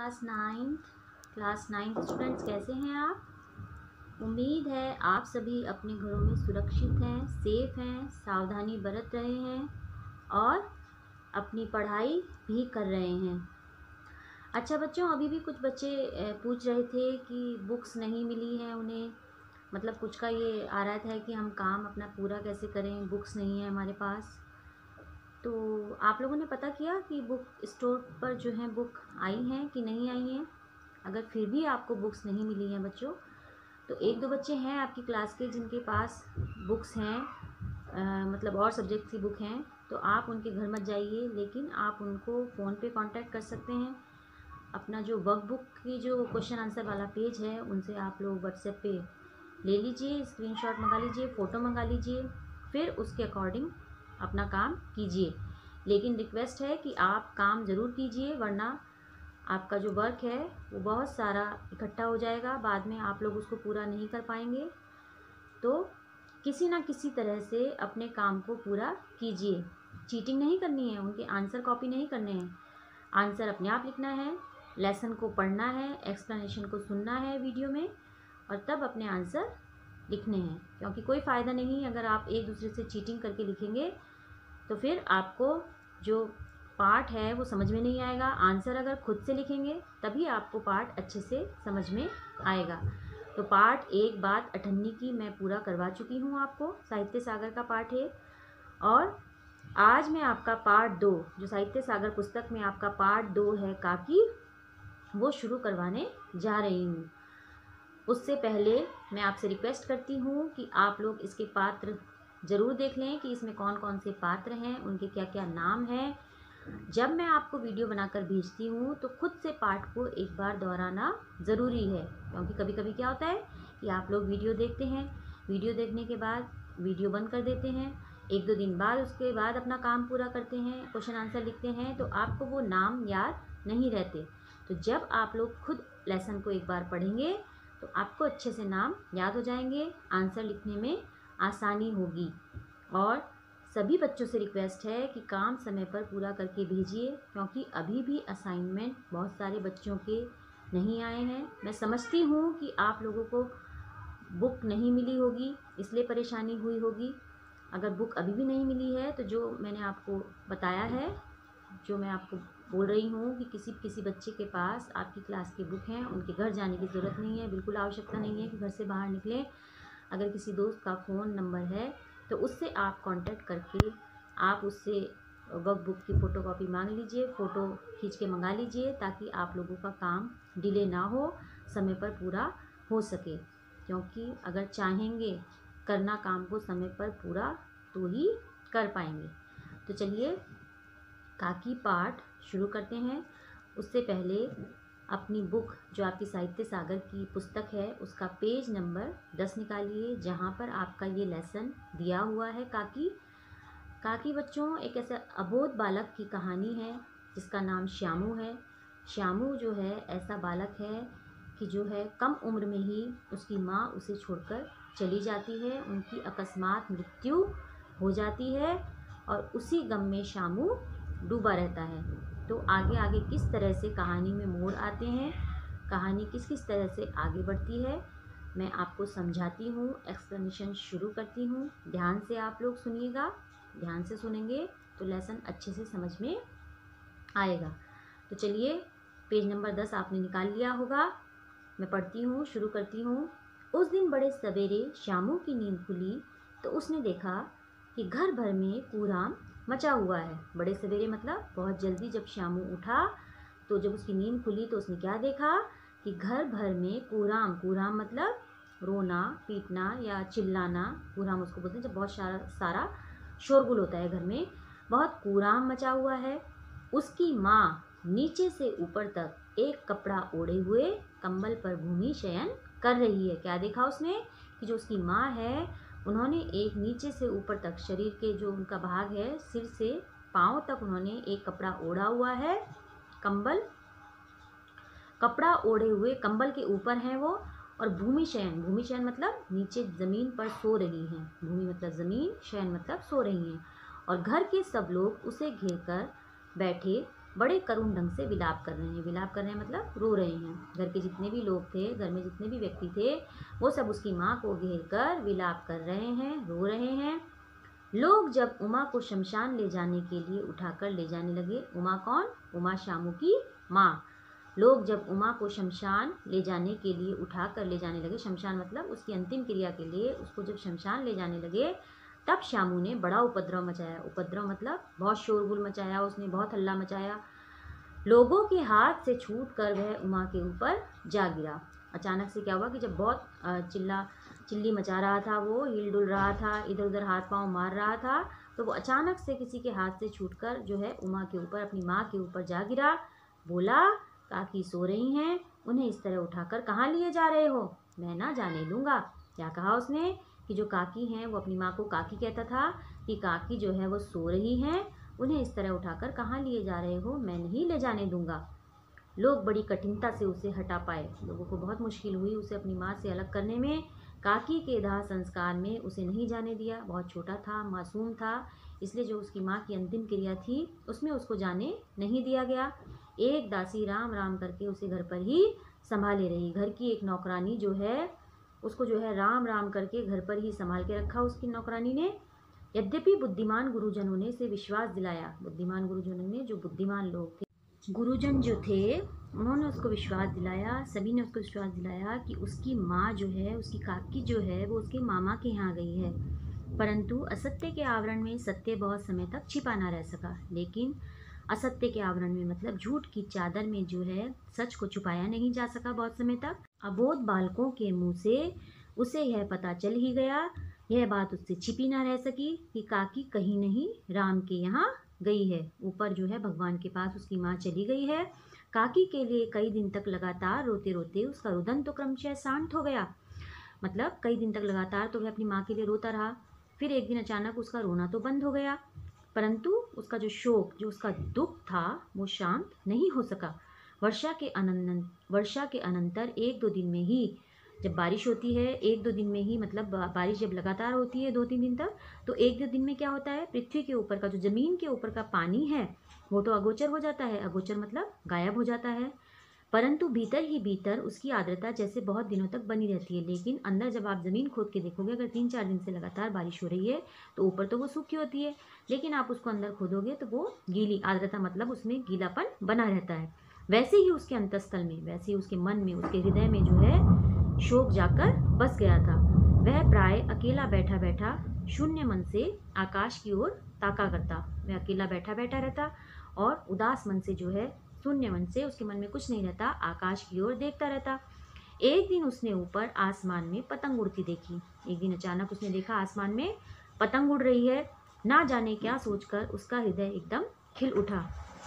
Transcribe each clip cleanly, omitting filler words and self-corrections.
Class ninth students, कैसे हैं आप। उम्मीद है आप सभी अपने घरों में सुरक्षित हैं, सेफ हैं, सावधानी बरत रहे हैं और अपनी पढ़ाई भी कर रहे हैं। अच्छा बच्चों, अभी भी कुछ बच्चे पूछ रहे थे कि बुक्स नहीं मिली हैं उन्हें, मतलब कुछ का ये आ रहा था कि हम काम अपना पूरा कैसे करें, बुक्स नहीं है हमारे पास। तो आप लोगों ने पता किया कि बुक स्टोर पर जो है बुक आई हैं कि नहीं आई हैं। अगर फिर भी आपको बुक्स नहीं मिली हैं बच्चों, तो एक दो बच्चे हैं आपकी क्लास के जिनके पास बुक्स हैं, मतलब और सब्जेक्ट की बुक हैं, तो आप उनके घर मत जाइए, लेकिन आप उनको फ़ोन पे कांटेक्ट कर सकते हैं। अपना जो वर्कबुक की जो क्वेश्चन आंसर वाला पेज है उनसे आप लोग व्हाट्सएप पे ले लीजिए, स्क्रीनशॉट मंगा लीजिए, फ़ोटो मंगा लीजिए, फिर उसके अकॉर्डिंग अपना काम कीजिए। लेकिन रिक्वेस्ट है कि आप काम ज़रूर कीजिए, वरना आपका जो वर्क है वो बहुत सारा इकट्ठा हो जाएगा, बाद में आप लोग उसको पूरा नहीं कर पाएंगे। तो किसी ना किसी तरह से अपने काम को पूरा कीजिए। चीटिंग नहीं करनी है, उनके आंसर कॉपी नहीं करने हैं, आंसर अपने आप लिखना है, लेसन को पढ़ना है, एक्सप्लेनेशन को सुनना है वीडियो में, और तब अपने आंसर लिखने हैं। क्योंकि कोई फ़ायदा नहीं अगर आप एक दूसरे से चीटिंग करके लिखेंगे, तो फिर आपको जो पार्ट है वो समझ में नहीं आएगा। आंसर अगर खुद से लिखेंगे तभी आपको पार्ट अच्छे से समझ में आएगा। तो पार्ट 1 बात अठन्नी की मैं पूरा करवा चुकी हूँ आपको, साहित्य सागर का पार्ट है। और आज मैं आपका पार्ट 2, जो साहित्य सागर पुस्तक में आपका पार्ट 2 है काकी, वो शुरू करवाने जा रही हूँ। उससे पहले मैं आपसे रिक्वेस्ट करती हूँ कि आप लोग इसके पात्र ज़रूर देख लें कि इसमें कौन कौन से पात्र हैं, उनके क्या क्या नाम हैं। जब मैं आपको वीडियो बनाकर भेजती हूँ तो खुद से पाठ को एक बार दोहराना ज़रूरी है, क्योंकि कभी कभी क्या होता है कि आप लोग वीडियो देखते हैं, वीडियो देखने के बाद वीडियो बंद कर देते हैं, एक दो दिन बाद उसके बाद अपना काम पूरा करते हैं, क्वेश्चन आंसर लिखते हैं, तो आपको वो नाम याद नहीं रहते। तो जब आप लोग खुद लेसन को एक बार पढ़ेंगे तो आपको अच्छे से नाम याद हो जाएंगे, आंसर लिखने में आसानी होगी। और सभी बच्चों से रिक्वेस्ट है कि काम समय पर पूरा करके भेजिए, क्योंकि अभी भी असाइनमेंट बहुत सारे बच्चों के नहीं आए हैं। मैं समझती हूँ कि आप लोगों को बुक नहीं मिली होगी, इसलिए परेशानी हुई होगी। अगर बुक अभी भी नहीं मिली है तो जो मैंने आपको बताया है, जो मैं आपको बोल रही हूँ कि किसी बच्चे के पास आपकी क्लास की बुक हैं, उनके घर जाने की ज़रूरत नहीं है, बिल्कुल आवश्यकता नहीं है कि घर से बाहर निकलें। अगर किसी दोस्त का फ़ोन नंबर है तो उससे आप कांटेक्ट करके आप उससे वर्कबुक की फ़ोटोकॉपी मांग लीजिए, फ़ोटो खींच के मंगा लीजिए, ताकि आप लोगों का काम डिले ना हो, समय पर पूरा हो सके। क्योंकि अगर चाहेंगे करना काम को समय पर पूरा तो ही कर पाएंगे। तो चलिए काकी पाठ शुरू करते हैं। उससे पहले अपनी बुक, जो आपकी साहित्य सागर की पुस्तक है, उसका पेज नंबर 10 निकालिए, जहाँ पर आपका ये लेसन दिया हुआ है काकी। काकी बच्चों एक ऐसा अबोध बालक की कहानी है जिसका नाम श्यामू है। श्यामू जो है ऐसा बालक है कि जो है कम उम्र में ही उसकी माँ उसे छोड़कर चली जाती है, उनकी अकस्मात मृत्यु हो जाती है, और उसी गम में श्यामू डूबा रहता है। तो आगे आगे किस तरह से कहानी में मोड़ आते हैं, कहानी किस किस तरह से आगे बढ़ती है, मैं आपको समझाती हूँ, एक्सप्लेनेशन शुरू करती हूँ। ध्यान से आप लोग सुनिएगा, ध्यान से सुनेंगे तो लेसन अच्छे से समझ में आएगा। तो चलिए पेज नंबर 10 आपने निकाल लिया होगा, मैं पढ़ती हूँ, शुरू करती हूँ। उस दिन बड़े सवेरे श्यामू की नींद खुली तो उसने देखा कि घर भर में कूराम मचा हुआ है। बड़े सवेरे मतलब बहुत जल्दी जब श्यामू उठा, तो जब उसकी नींद खुली तो उसने क्या देखा कि घर भर में कूराम, कूराम मतलब रोना पीटना या चिल्लाना, कूराम उसको बोलते हैं जब बहुत सारा शोरगुल होता है घर में, बहुत कूराम मचा हुआ है। उसकी माँ नीचे से ऊपर तक एक कपड़ा ओढ़े हुए कंबल पर भूमि शयन कर रही है। क्या देखा उसने कि जो उसकी माँ है, उन्होंने एक नीचे से ऊपर तक शरीर के जो उनका भाग है, सिर से पाँव तक उन्होंने एक कपड़ा ओढ़ा हुआ है, कंबल, कपड़ा ओढ़े हुए कंबल के ऊपर हैं वो, और भूमि शयन, भूमि शयन मतलब नीचे ज़मीन पर सो रही हैं, भूमि मतलब ज़मीन, शयन मतलब सो रही हैं। और घर के सब लोग उसे घेर कर बैठे बड़े करुण ढंग से विलाप कर रहे हैं। विलाप कर रहे हैं मतलब रो रहे हैं। घर के जितने भी लोग थे, घर में जितने भी व्यक्ति थे, वो सब उसकी माँ को घेर कर विलाप कर रहे हैं, रो रहे हैं। लोग जब उमा को शमशान ले जाने के लिए उठाकर ले जाने लगे, उमा कौन? उमा श्यामू की माँ। लोग जब उमा को शमशान ले जाने के लिए उठाकर ले जाने लगे, शमशान मतलब उसकी अंतिम क्रिया के लिए उसको जब शमशान ले जाने लगे, तब श्यामू ने बड़ा उपद्रव मचाया। उपद्रव मतलब बहुत शोरगुल मचाया, उसने बहुत हल्ला मचाया। लोगों के हाथ से छूटकर वह उमा के ऊपर जा गिरा। अचानक से क्या हुआ कि जब बहुत चिल्ली मचा रहा था, वो हिल डुल रहा था, इधर उधर हाथ पांव मार रहा था, तो वो अचानक से किसी के हाथ से छूटकर जो है उमा के ऊपर, अपनी माँ के ऊपर जा गिरा। बोला, काकी सो रही हैं, उन्हें इस तरह उठाकर कहाँ लिए जा रहे हो? मैं ना जाने दूंगा। क्या कहा उसने कि जो काकी हैं, वो अपनी माँ को काकी कहता था, कि काकी जो है वो सो रही हैं, उन्हें इस तरह उठाकर कहाँ लिए जा रहे हो? मैं नहीं ले जाने दूंगा। लोग बड़ी कठिनता से उसे हटा पाए। लोगों को बहुत मुश्किल हुई उसे अपनी माँ से अलग करने में। काकी के दाह संस्कार में उसे नहीं जाने दिया। बहुत छोटा था, मासूम था, इसलिए जो उसकी माँ की अंतिम क्रिया थी उसमें उसको जाने नहीं दिया गया। एक दासी राम राम करके उसे घर पर ही संभाले रही। घर की एक नौकरानी जो है उसको जो है राम राम करके घर पर ही संभाल के रखा उसकी नौकरानी ने। यद्यपि बुद्धिमान गुरुजनों ने इसे विश्वास दिलाया, बुद्धिमान गुरुजनों ने, जो बुद्धिमान लोग थे, गुरुजन जो थे, उन्होंने उसको विश्वास दिलाया, सभी ने उसको विश्वास दिलाया कि उसकी माँ जो है, उसकी काकी जो है, वो उसके मामा के यहाँ गई है। परंतु असत्य के आवरण में सत्य बहुत समय तक छिपा ना रह सका। लेकिन असत्य के आवरण में मतलब झूठ की चादर में जो है सच को छुपाया नहीं जा सका बहुत समय तक। अबोध बालकों के मुंह से उसे यह पता चल ही गया, यह बात उससे छिपी ना रह सकी कि काकी कहीं नहीं राम के यहाँ गई है। ऊपर जो है भगवान के पास उसकी माँ चली गई है। काकी के लिए कई दिन तक लगातार रोते रोते उसका रुदन तो क्रमशः शांत हो गया। मतलब कई दिन तक लगातार तो वह अपनी माँ के लिए रोता रहा। फिर एक दिन अचानक उसका रोना तो बंद हो गया, परंतु उसका जो शोक, जो उसका दुख था, वो शांत नहीं हो सका। वर्षा के अनंतर एक दो दिन में ही, जब बारिश होती है एक दो दिन में ही, मतलब बारिश जब लगातार होती है 2-3 दिन तक, तो एक दो दिन में क्या होता है, पृथ्वी के ऊपर का, जो ज़मीन के ऊपर का पानी है, वो तो अगोचर हो जाता है। अगोचर मतलब गायब हो जाता है। परंतु भीतर ही भीतर उसकी आर्द्रता जैसे बहुत दिनों तक बनी रहती है। लेकिन अंदर जब आप ज़मीन खोद के देखोगे, अगर 3-4 दिन से लगातार बारिश हो रही है, तो ऊपर तो वो सूखी होती है, लेकिन आप उसको अंदर खोदोगे तो वो गीली, आर्द्रता मतलब उसमें गीलापन बना रहता है। वैसे ही उसके अंतस्थल में, वैसे ही उसके मन में, उसके हृदय में जो है शोक जाकर बस गया था। वह प्राय अकेला बैठा बैठा शून्य मन से आकाश की ओर ताका करता। वह अकेला बैठा बैठा रहता और उदास मन से जो है, शून्य मन से, उसके मन में कुछ नहीं रहता, आकाश की ओर देखता रहता। एक दिन उसने ऊपर आसमान में पतंग उड़ती देखी। एक दिन अचानक उसने देखा आसमान में पतंग उड़ रही है। ना जाने क्या सोचकर उसका हृदय एकदम खिल उठा।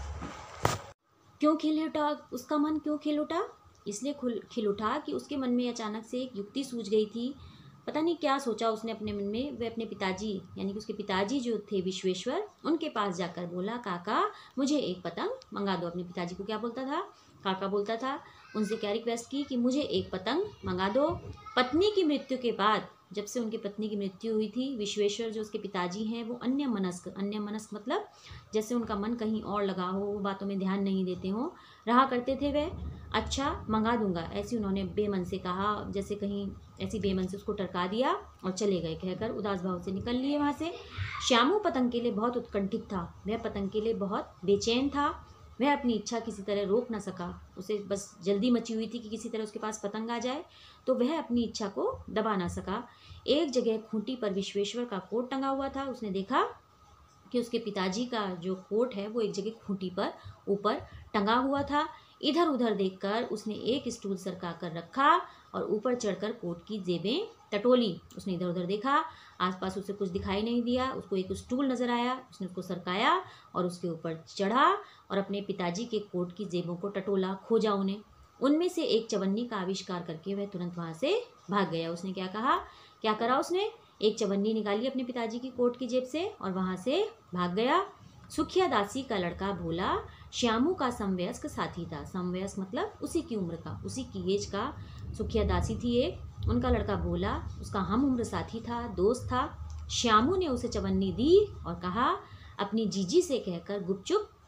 क्यों खिल उठा? उसका मन क्यों खिल उठा? इसलिए खिल उठा कि उसके मन में अचानक से एक युक्ति सूझ गई थी। पता नहीं क्या सोचा उसने अपने मन में। वह अपने पिताजी, यानी कि उसके पिताजी जो थे विश्वेश्वर, उनके पास जाकर बोला, काका मुझे एक पतंग मंगा दो। अपने पिताजी को क्या बोलता था? काका बोलता था। उनसे क्या रिक्वेस्ट की कि मुझे एक पतंग मंगा दो। पत्नी की मृत्यु के बाद, जब से उनकी पत्नी की मृत्यु हुई थी, विश्वेश्वर जो उसके पिताजी हैं वो अन्य मनस्क मतलब जैसे उनका मन कहीं और लगा हो, वो बातों में ध्यान नहीं देते हो, रहा करते थे वह। अच्छा मंगा दूंगा, ऐसी उन्होंने बेमन से कहा, जैसे कहीं ऐसी बेमन से उसको टरका दिया और चले गए, कहकर उदास भाव से निकल लिए वहाँ से। श्यामू पतंग के लिए बहुत उत्कंठित था, वह पतंग के लिए बहुत बेचैन था। वह अपनी इच्छा किसी तरह रोक न सका। उसे बस जल्दी मची हुई थी कि किसी तरह उसके पास पतंग आ जाए, तो वह अपनी इच्छा को दबा ना सका। एक जगह खूंटी पर विश्वेश्वर का कोट टंगा हुआ था। उसने देखा कि उसके पिताजी का जो कोट है वो एक जगह खूंटी पर ऊपर टंगा हुआ था। इधर उधर देखकर उसने एक स्टूल सरका कर रखा और ऊपर चढ़कर कोट की जेबें टटोली। उसने इधर उधर देखा, आसपास उसे कुछ दिखाई नहीं दिया। उसको एक स्टूल नजर आया, उसने उसको सरकाया और उसके ऊपर चढ़ा और अपने पिताजी के कोट की जेबों को टटोला, खोजा उन्हें। उनमें से एक चवन्नी का आविष्कार करके वह तुरंत वहाँ से भाग गया। उसने क्या कहा, क्या करा उसने? एक चवन्नी निकाली अपने पिताजी की कोट की जेब से और वहाँ से भाग गया। सुखिया दासी का लड़का भोला श्यामू का समवयस्क साथी था। समवयस्क मतलब उसी की उम्र का, उसी की एज का। सुखिया दासी थी एक, उनका लड़का भोला उसका हम उम्र साथी था, दोस्त था। श्यामू ने उसे चवन्नी दी और कहा, अपनी जीजी से कहकर गुपचुप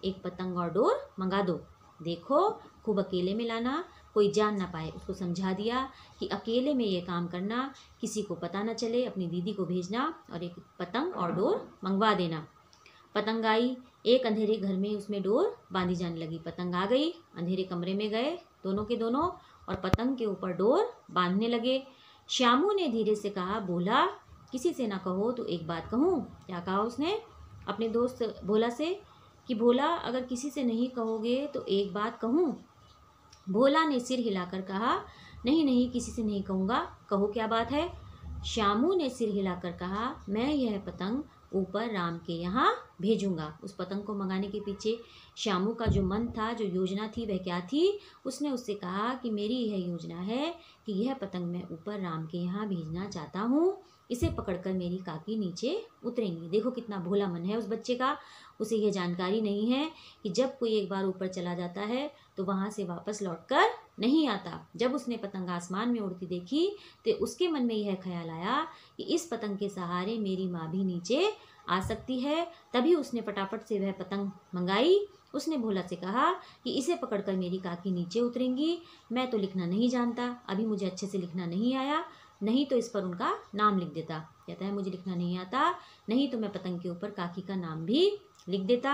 एक पतंग और डोर मंगा दो। देखो खूब अकेले में लाना, कोई जान ना पाए। उसको समझा दिया कि अकेले में ये काम करना, किसी को पता ना चले, अपनी दीदी को भेजना और एक पतंग और डोर मंगवा देना। पतंग आई, एक अंधेरे घर में उसमें डोर बांधी जाने लगी। पतंग आ गई, अंधेरे कमरे में गए दोनों के दोनों और पतंग के ऊपर डोर बांधने लगे। श्यामू ने धीरे से कहा, भोला किसी से ना कहो तो एक बात कहूँ। क्या कहा उसने अपने दोस्त भोला से कि भोला अगर किसी से नहीं कहोगे तो एक बात कहूँ। भोला ने सिर हिलाकर कहा, नहीं नहीं किसी से नहीं कहूँगा, कहो क्या बात है। श्यामू ने सिर हिलाकर कहा, मैं यह पतंग ऊपर राम के यहाँ भेजूंगा। उस पतंग को मंगाने के पीछे श्यामू का जो मन था, जो योजना थी, वह क्या थी। उसने उससे कहा कि मेरी यह योजना है कि यह पतंग मैं ऊपर राम के यहाँ भेजना चाहता हूँ, इसे पकड़कर मेरी काकी नीचे उतरेंगी। देखो कितना भोला मन है उस बच्चे का। उसे यह जानकारी नहीं है कि जब कोई एक बार ऊपर चला जाता है तो वहाँ से वापस लौटकर नहीं आता। जब उसने पतंग आसमान में उड़ती देखी तो उसके मन में यह ख्याल आया कि इस पतंग के सहारे मेरी माँ भी नीचे आ सकती है। तभी उसने फटाफट से वह पतंग मंगाई। उसने भोला से कहा कि इसे पकड़कर मेरी काकी नीचे उतरेंगी। मैं तो लिखना नहीं जानता, अभी मुझे अच्छे से लिखना नहीं आया, नहीं तो इस पर उनका नाम लिख देता। कहता है मुझे लिखना नहीं आता, नहीं तो मैं पतंग के ऊपर काकी का नाम भी लिख देता।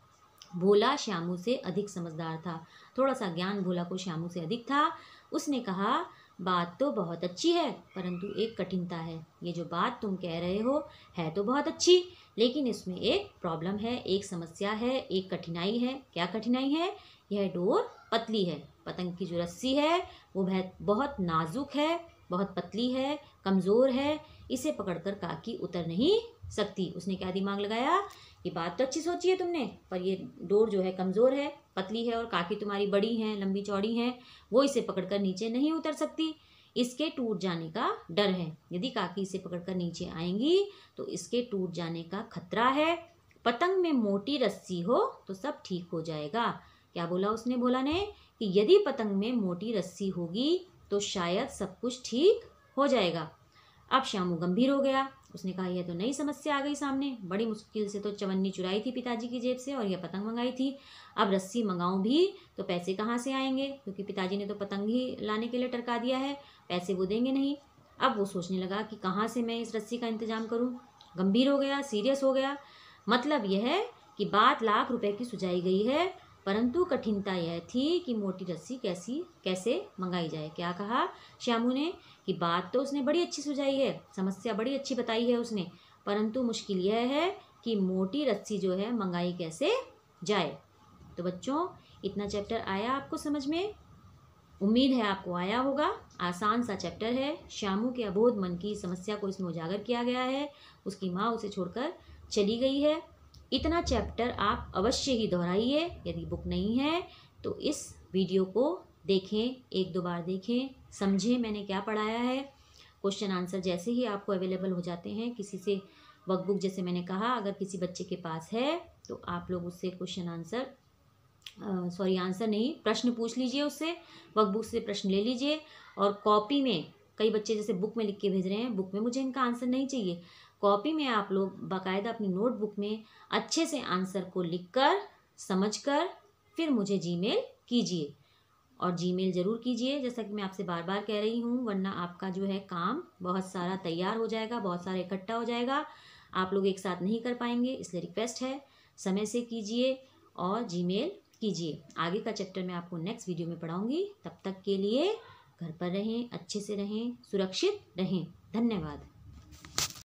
भोला श्यामू से अधिक समझदार था, थोड़ा सा ज्ञान भोला को श्यामू से अधिक था। उसने कहा, बात तो बहुत अच्छी है परंतु एक कठिनता है। ये जो बात तुम कह रहे हो है तो बहुत अच्छी, लेकिन इसमें एक प्रॉब्लम है, एक समस्या है, एक कठिनाई है। क्या कठिनाई है? यह डोर पतली है, पतंग की जो रस्सी है वो बहुत नाजुक है, बहुत पतली है, कमज़ोर है, इसे पकड़कर काकी उतर नहीं सकती। उसने क्या दिमाग लगाया कि बात तो अच्छी सोची है तुमने, पर ये डोर जो है कमज़ोर है, पतली है और काकी तुम्हारी बड़ी हैं, लंबी चौड़ी हैं, वो इसे पकड़कर नीचे नहीं उतर सकती। इसके टूट जाने का डर है। यदि काकी इसे पकड़कर नीचे आएंगी तो इसके टूट जाने का खतरा है। पतंग में मोटी रस्सी हो तो सब ठीक हो जाएगा। क्या बोला उसने भोला ने कि यदि पतंग में मोटी रस्सी होगी तो शायद सब कुछ ठीक हो जाएगा। अब श्यामू गंभीर हो गया। उसने कहा, यह तो नई समस्या आ गई सामने। बड़ी मुश्किल से तो चवन्नी चुराई थी पिताजी की जेब से और यह पतंग मंगाई थी। अब रस्सी मंगाऊं भी तो पैसे कहाँ से आएंगे, क्योंकि पिताजी ने तो पतंग ही लाने के लिए टरका दिया है, पैसे वो देंगे नहीं। अब वो सोचने लगा कि कहाँ से मैं इस रस्सी का इंतजाम करूँ। गंभीर हो गया, सीरियस हो गया। मतलब यह है कि बात लाख रुपए की सुझाई गई है, परंतु कठिनता यह थी कि मोटी रस्सी कैसे मंगाई जाए। क्या कहा श्यामू ने कि बात तो उसने बड़ी अच्छी सुझाई है, समस्या बड़ी अच्छी बताई है उसने, परंतु मुश्किल यह है कि मोटी रस्सी जो है मंगाई कैसे जाए। तो बच्चों, इतना चैप्टर आया आपको समझ में? उम्मीद है आपको आया होगा। आसान सा चैप्टर है। श्यामू के अबोध मन की समस्या को इसमें उजागर किया गया है। उसकी माँ उसे छोड़कर चली गई है। इतना चैप्टर आप अवश्य ही दोहराइए। यदि बुक नहीं है तो इस वीडियो को देखें, एक दो बार देखें, समझें मैंने क्या पढ़ाया है। क्वेश्चन आंसर जैसे ही आपको अवेलेबल हो जाते हैं, किसी से वर्कबुक, जैसे मैंने कहा अगर किसी बच्चे के पास है तो आप लोग उससे क्वेश्चन आंसर आंसर नहीं, प्रश्न पूछ लीजिए उससे, वर्कबुक से प्रश्न ले लीजिए। और कॉपी में, कई बच्चे जैसे बुक में लिख के भेज रहे हैं, बुक में मुझे इनका आंसर नहीं चाहिए, कॉपी में आप लोग बाकायदा अपनी नोटबुक में अच्छे से आंसर को लिखकर समझकर फिर मुझे जीमेल कीजिए। और जीमेल ज़रूर कीजिए, जैसा कि मैं आपसे बार बार कह रही हूँ, वरना आपका जो है काम बहुत सारा तैयार हो जाएगा, बहुत सारा इकट्ठा हो जाएगा, आप लोग एक साथ नहीं कर पाएंगे। इसलिए रिक्वेस्ट है, समय से कीजिए और जीमेल कीजिए। आगे का चैप्टर मैं आपको नेक्स्ट वीडियो में पढ़ाऊँगी। तब तक के लिए घर पर रहें, अच्छे से रहें, सुरक्षित रहें। धन्यवाद।